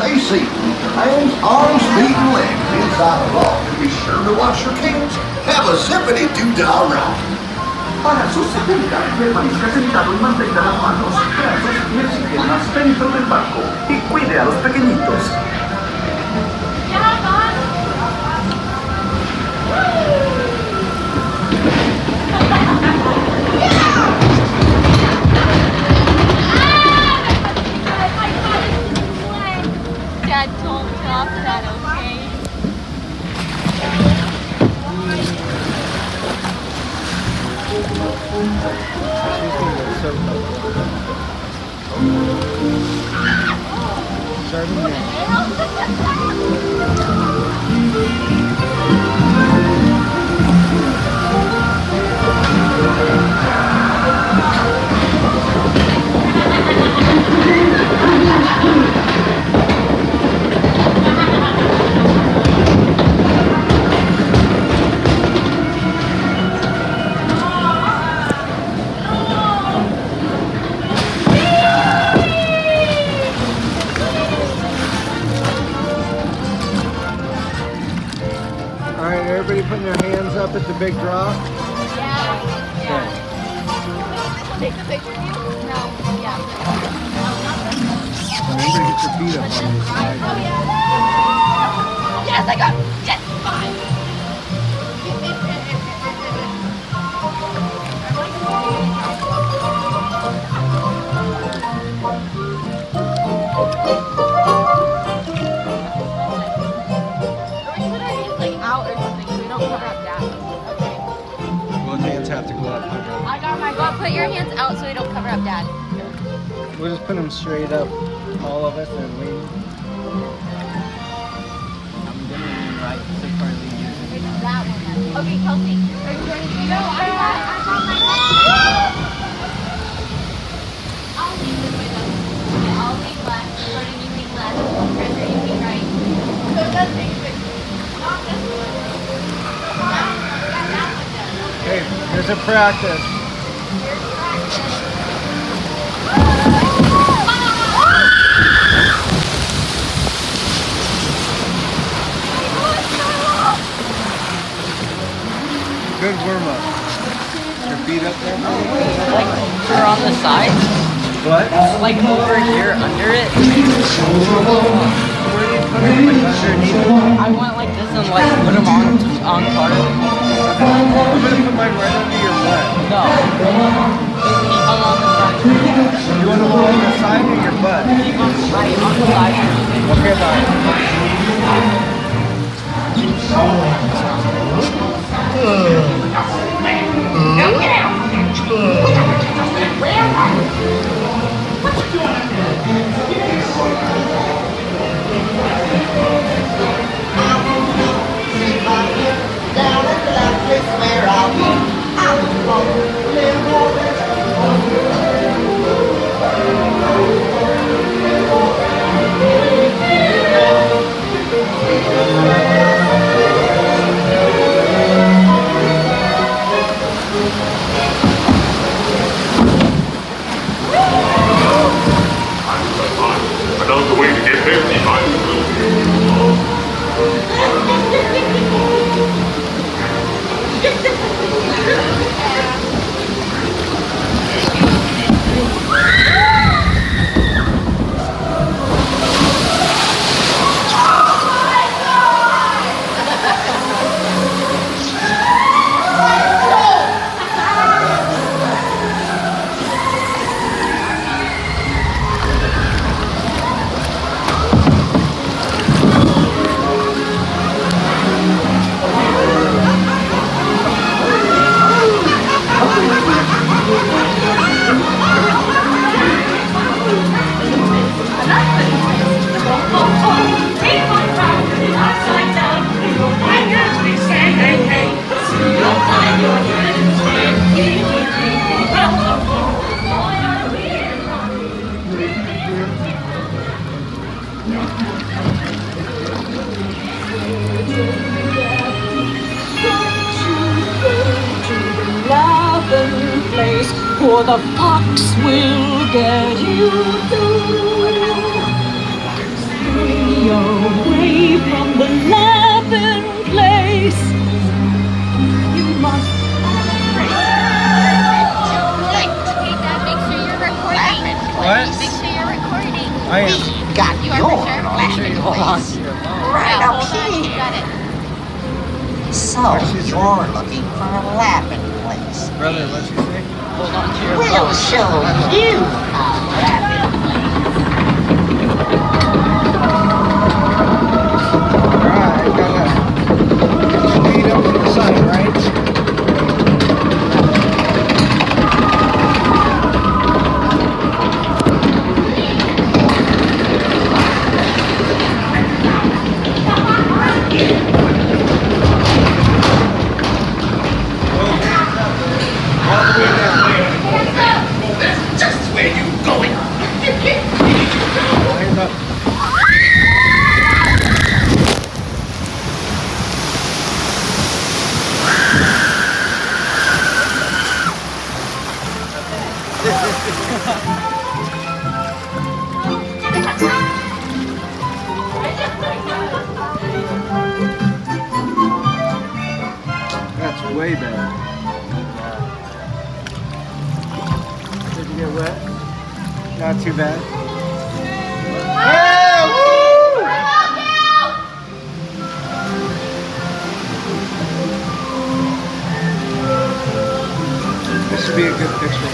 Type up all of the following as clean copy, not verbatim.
stay safe. Keep your hands, arms, feet, and legs inside the vault. And be sure to wash your cans. Have a zippity-doo-dah ride. Para su seguridad, permanezca sentado y mantenga las manos, brazos, pies y piernas dentro del barco. Y cuide a los pequeñitos. Dad told me off that, okay? Alright, everybody putting their hands up at the big drop? Yeah. Take the picture of you? No. Yeah. Remember to get your feet up on this side. Oh, yeah. Yes, I got it. Yes, fine. Out or something so we don't cover up that. Okay. Well, hands have to go up. I got my God. Put your hands out so we don't cover up Dad. We'll just put them straight up, all of us, and lean. I'm gonna lean right so far lean using It's that one. Okay, Kelsey. Are you ready to go? I got my I'll lean this way though. Okay, I'll lean left. Jordan, you lean left. Treasure, you lean right. So that's it. Not this one. That one does. Okay, here's a practice. Here's practice. Good warm up. Your feet up there? like over on the side, What? like over here under it. Where do you put them? Like underneath it? I want like this and like put them on part of it. I'm gonna put mine right under your butt. No, keep them on the side. You want to go on the side or your butt? Keep them right on the side. Okay, bye. Another way to get 55. Or the fox will get you through. away from the laughing place. You must Okay, Dad, make sure you're recording. What? Make sure you're recording. I am. Got You are your for sure? Make sure you hold on to your phone. right Yeah, up hold on, you here. got it. So you're looking for a laughing place. Brother, what'd you say? Hold on to your We'll phone. show you a laughing Alright, gotta speed up to the sun, right? Just where you going? Line up. That's way better. Did you get wet? Not too bad. Yeah, woo! This should be a good picture.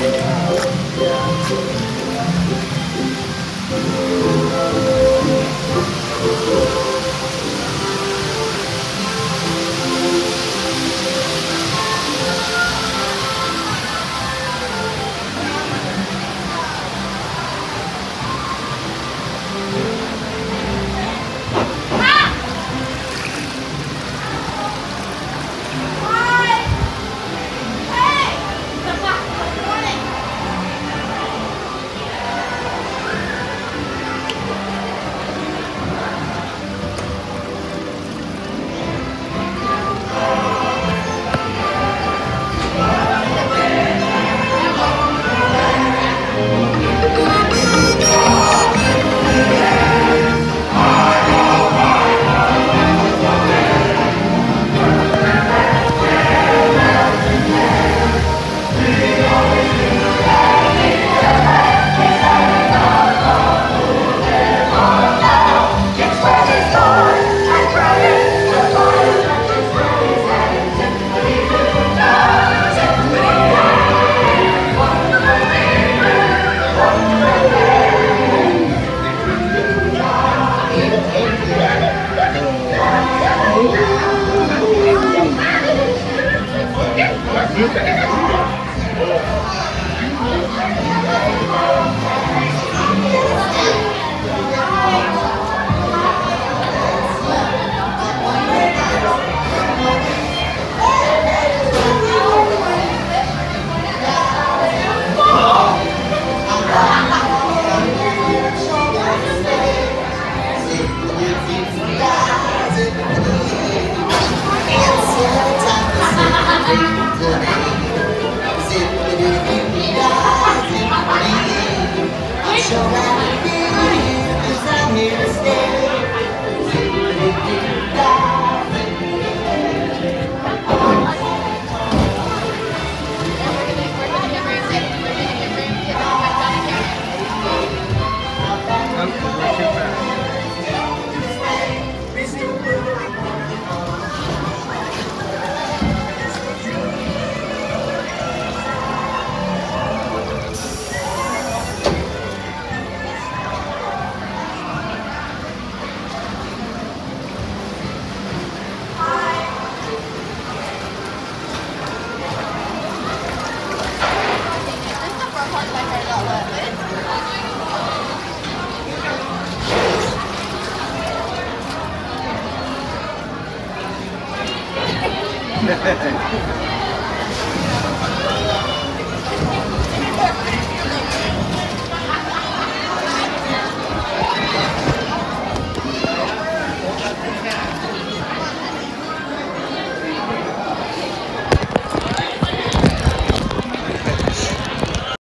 Hehehe